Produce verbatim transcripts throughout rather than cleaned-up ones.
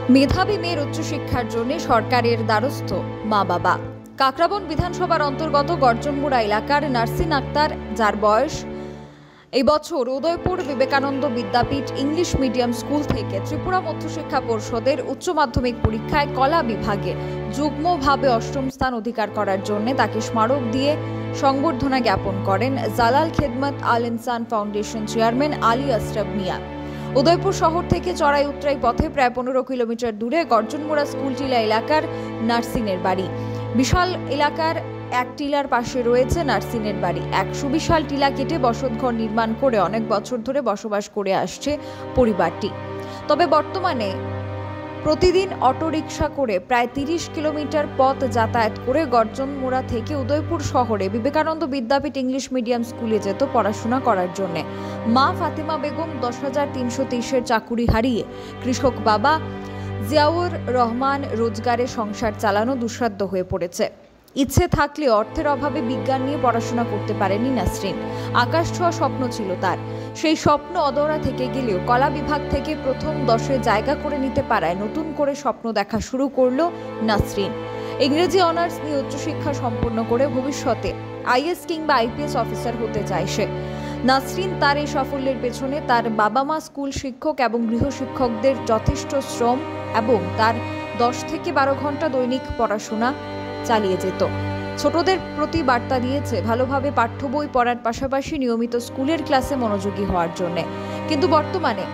মেধাবী মেয়ের উচ্চশিক্ষার জন্য সরকারের দ্বারস্থ মা বাবা। কাকরাবন বিধানসভার অন্তর্গত গর্জনমুড়া এলাকার নার্সিন আক্তার, যার বয়স এই বছর Udaipur Vivekananda Vidyapith English medium school থেকে ত্রিপুরা মধ্যশিক্ষা পরিষদের উচ্চ মাধ্যমিক পরীক্ষায় কলা বিভাগে যুগ্মভাবে অষ্টম স্থান অধিকার করার জন্য তাকে স্মারক দিয়ে সংবর্ধনা জ্ঞাপন করেন জালাল খেদমত আল ইনসান ফাউন্ডেশন চেয়ারম্যান আলী আশরাফ মিয়া। উদয়পুর শহর থেকে চড়াই উতরাই পথে প্রায় পনেরো কিলোমিটার দূরে গর্জনমুড়া স্কুলটিলা এলাকার নার্সিনের বাড়ি। বিশাল এলাকার এক টিলার পাশে রয়েছে নার্সিনের বাড়ি। এক সুবিশাল টিলা কেটে বসতঘর নির্মাণ করে অনেক বছর ধরে বসবাস করে আসছে পরিবারটি। তবে বর্তমানে প্রতিদিন অটোরিকশা করে প্রায় তিরিশ কিলোমিটার পথ যাতায়াত করে গর্জনমুড়া থেকে উদয়পুর শহরে বিবেকানন্দ বিদ্যাপীঠ ইংলিশ মিডিয়াম স্কুলে যেত পড়াশোনা করার জন্য। মা ফাতেমা বেগম দশ হাজার তিনশো তেইশের চাকুরি হারিয়ে কৃষক বাবা জিয়াউর রহমান রোজগারে সংসার চালানো দুঃসাধ্য হয়ে পড়েছে। ইচ্ছে থাকলে অর্থের অভাবে বিজ্ঞান নিয়ে পড়াশোনা করতে পারেনি নাসরিন। আকাশ ছোঁয়া স্বপ্ন ছিল তার, সেই স্বপ্ন অধরা থেকে গেলেও কলা বিভাগ থেকে প্রথম দশে জায়গা করে নিতে পারায় নতুন করে স্বপ্ন দেখা শুরু করলো নাসরিন। ইংরেজি অনার্স নিয়ে উচ্চশিক্ষা সম্পন্ন করে ভবিষ্যতে আইএস কিংবা আইপিএস অফিসার হতে চায় সে। নাসরিন তার এই সাফল্যের পেছনে তার বাবা মা স্কুল শিক্ষক এবং গৃহশিক্ষকদের যথেষ্ট শ্রম এবং তার দশ থেকে বারো ঘন্টা দৈনিক পড়াশোনা চালিয়ে যেত। ছোটদের প্রতি বার্তা দিয়েছে ভালোভাবে পাঠ্য বই পড়ার পাশাপাশি নিয়মিত স্কুলের ক্লাসে মনোযোগী হওয়ার জন্য। কিন্তু বর্তমানে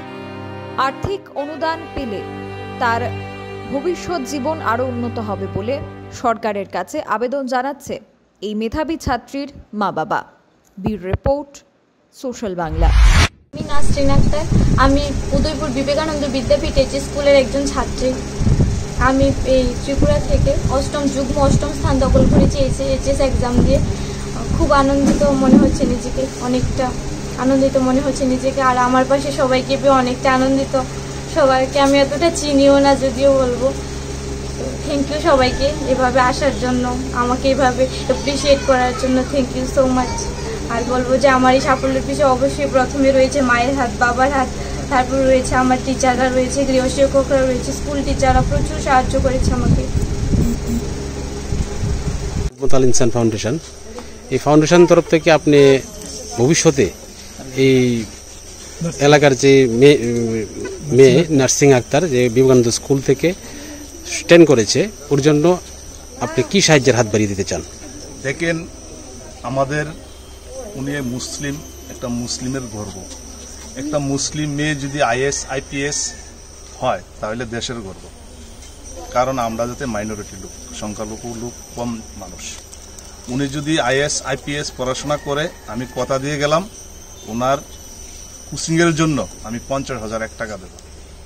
আর্থিক অনুদান পেলে তার ভবিষ্যৎ জীবন আরো উন্নত হবে বলে সরকারের কাছে আবেদন জানাচ্ছে এই মেধাবী ছাত্রীর মা বাবা। Bureau report, social Bangla. আমি নাসরিন আক্তার, আমি উদয়পুর বিবেকানন্দ বিদ্যাপীঠ এইচ স্কুলের একজন ছাত্রী। আমি এই ত্রিপুরা থেকে অষ্টম যুগ্ম অষ্টম স্থান দখল করেছি এইচএস এক্সাম দিয়ে। খুব আনন্দিত মনে হচ্ছে নিজেকে, অনেকটা আনন্দিত মনে হচ্ছে নিজেকে। আর আমার পাশে সবাইকে পেয়ে অনেকটা আনন্দিত। সবাইকে আমি এতটা চিনিও না যদিও বলবো। থ্যাংক ইউ সবাইকে এভাবে আসার জন্য, আমাকে এভাবে অ্যাপ্রিসিয়েট করার জন্য। Thank you so much. আর বলবো যে আমার এই সাফল্যের পিছনে অবশ্যই প্রথমে রয়েছে মায়ের হাত, বাবার হাত, তারপর রয়েছে আমার টিচাররা রয়েছে, গৃহশিক্ষকরা রয়েছে, স্কুল টিচাররা প্রচুর সাহায্য করেছে আমাকে। আল ইনসান ফাউন্ডেশন, এই ফাউন্ডেশন তরফ থেকে আপনি ভবিষ্যতে এই এলাকার যে মেয়ে মেয়ে নার্সিং আক্তার যে বিবেকানন্দ স্কুল থেকে স্ট্যান্ড করেছে, ওর জন্য আপনি কি সাহায্যের হাত বাড়িয়ে দিতে চান? দেখেন, আমাদের উনি মুসলিম, একটা মুসলিমের গর্ব। একটা মুসলিম মেয়ে যদি আইএস আইপিএস হয় তাহলে দেশের গর্ব। কারণ আমরা যাতে মাইনরিটি লোক, সংখ্যালঘু লোক, কম মানুষ। উনি যদি আইএস আইপিএস পড়াশোনা করে, আমি কথা দিয়ে গেলাম ওনার কোচিংয়ের জন্য আমি পঞ্চাশ হাজার এক টাকা দেব।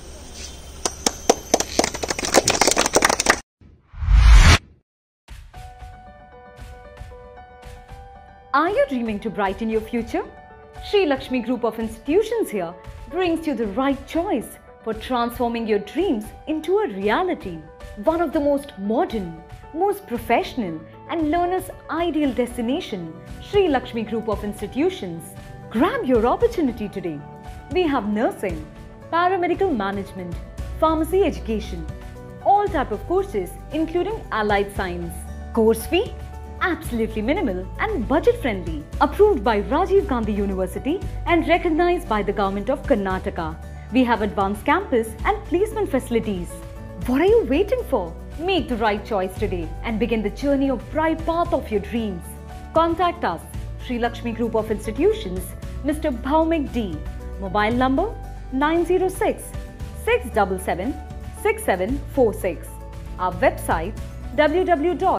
Are you dreaming to brighten your future? Sri Lakshmi Group of Institutions here brings you the right choice for transforming your dreams into a reality. One of the most modern, most professional and learners' ideal destination, Sri Lakshmi Group of Institutions. Grab your opportunity today. We have nursing, paramedical management, pharmacy education, all type of courses including allied science. Course fee? Absolutely minimal and budget friendly. Approved by Rajiv Gandhi University and recognized by the Government of Karnataka. We have advanced campus and placement facilities. What are you waiting for? Make the right choice today and begin the journey of bright path of your dreams. Contact us, Sri Lakshmi Group of Institutions, Mister Bhaumik D. Mobile number nine zero six, six seven seven, six seven four six. Our website w w w dot